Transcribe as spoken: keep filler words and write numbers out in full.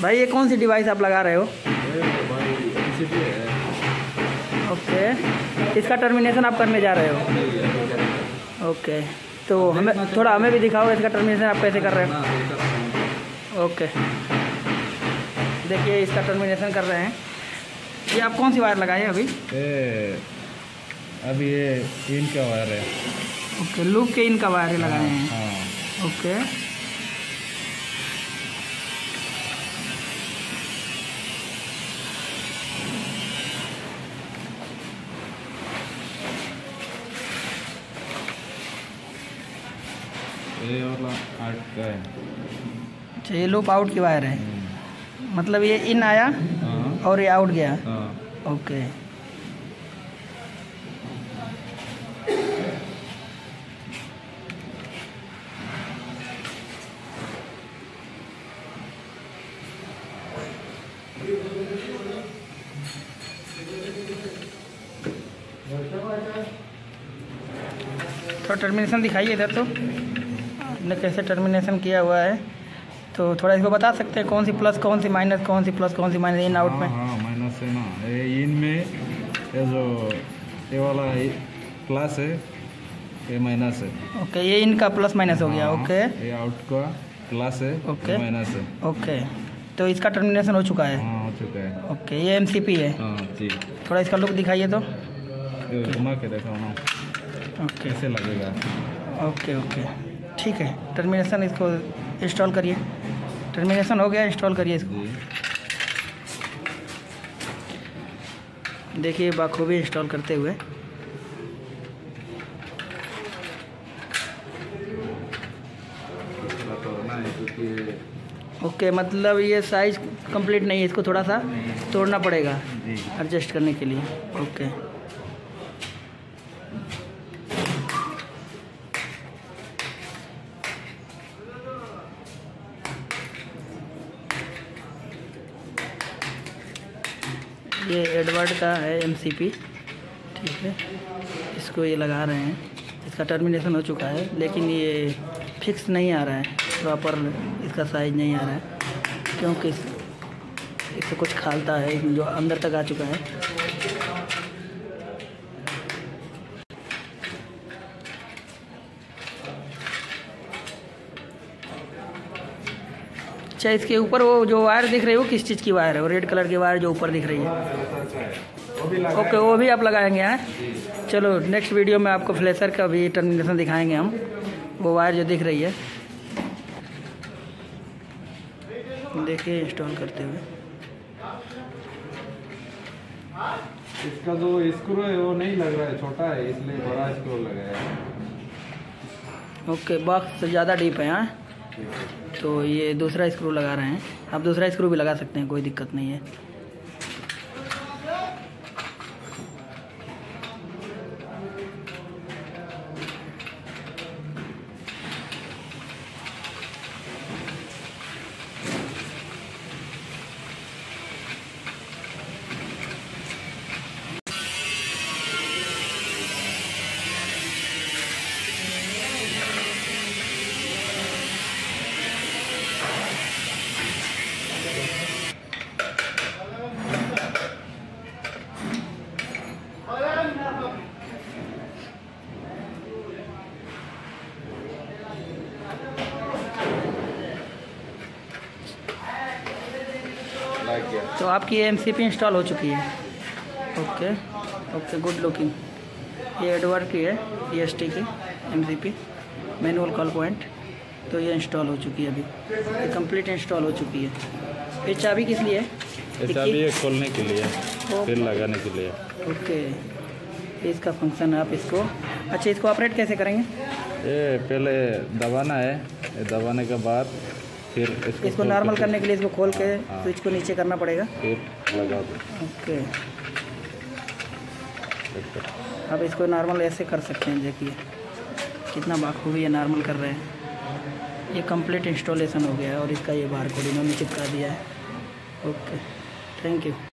भाई ये कौन सी डिवाइस आप लगा रहे हो? ओके, इसका टर्मिनेशन आप करने जा रहे हो? ओके, तो हमें थोड़ा हमें भी दिखाओ इसका टर्मिनेशन आप कैसे कर रहे हो? ओके, देखिए इसका टर्मिनेशन कर रहे हैं। ये आप कौन सी वायर लगाए अभी? ए, अभी ये इन का वायर है। ओके, लूप के इन का वायर लगाए हैं। हाँ। ओके, ये वाला आउट का है। अच्छा, ये लूप आउट की वायर है, मतलब ये इन आया और ये आउट गया। ओके, थोड़ा टर्मिनेशन दिखाइए इधर, तो आपने कैसे टर्मिनेशन किया हुआ है, तो थोड़ा इसको बता सकते हैं कौन सी प्लस कौन सी माइनस, कौन सी प्लस कौन सी माइनस इन आउट में? हाँ माइनस है ना, ये इन में ये जो ये वाला प्लस है, ये माइनस है। ओके, ये इनका प्लस माइनस हो गया। हाँ, ओके, ये आउट का प्लस है, ओके माइनस है। ओके, तो इसका टर्मिनेशन हो चुका है। हाँ हो चुका है। ओके, ये एमसीपी है। हाँ जी, थोड़ा इसका लुक दिखाइए तो। ये घुमा के देखो ना ओके, कैसे लगेगा। ओके ओके, ठीक है। टर्मिनेशन इसको इंस्टॉल करिए। टर्मिनेशन हो गया, इंस्टॉल करिए इसको। देखिए बाखूबी इंस्टॉल करते हुए। ओके, मतलब ये साइज कंप्लीट नहीं है, इसको थोड़ा सा तोड़ना पड़ेगा एडजस्ट करने के लिए। ओके, ये एडवर्ड का है एमसीपी, ठीक है। इसको ये लगा रहे हैं, इसका टर्मिनेशन हो चुका है, लेकिन ये फिक्स नहीं आ रहा है, प्रॉपर इसका साइज नहीं आ रहा है, क्योंकि इस, इससे कुछ खालता है जो अंदर तक आ चुका है। अच्छा, इसके ऊपर वो जो वायर दिख रही है वो किस चीज़ की वायर है? वो रेड कलर की वायर जो ऊपर दिख रही है। ओके, वो भी आप लगाएंगे हैं? चलो नेक्स्ट वीडियो में आपको फ्लैशर का भी टर्मिनेशन दिखाएंगे हम। वो वायर जो दिख रही है, देखिए इंस्टॉल करते हुए। इसका जो स्क्रू है वो नहीं लग रहा है, छोटा है, इसलिए बड़ा स्क्रू लगाया है। ओके, बॉक्स ज़्यादा डीप है यहाँ, तो ये दूसरा स्क्रू लगा रहे हैं। आप दूसरा स्क्रू भी लगा सकते हैं, कोई दिक्कत नहीं है। तो आपकी एमसीपी इंस्टॉल हो चुकी है। Okay okay, good looking. ये एडवर्ड की है, ईएसटी की एमसीपी मैनुअल कॉल पॉइंट। तो ये इंस्टॉल हो चुकी है, अभी ये कंप्लीट इंस्टॉल हो चुकी है। ये चाबी किस लिए है? ये चाबी है खोलने के लिए, फिर लगाने के लिए। ओके, इसका फंक्शन है। आप इसको, अच्छा इसको ऑपरेट कैसे करेंगे? ये पहले दबाना है, ये दबाने के बाद फिर इसको, इसको नॉर्मल करने के लिए इसको खोल के स्विच को नीचे करना पड़ेगा, फिर लगा दो। ओके, अब इसको नॉर्मल ऐसे कर सकते हैं। देखिए कितना बाखूबी है, नॉर्मल कर रहे हैं। ये कंप्लीट इंस्टॉलेशन हो गया है और इसका ये बार कोड इन्होंने चिपका दिया है। Okay, thank you.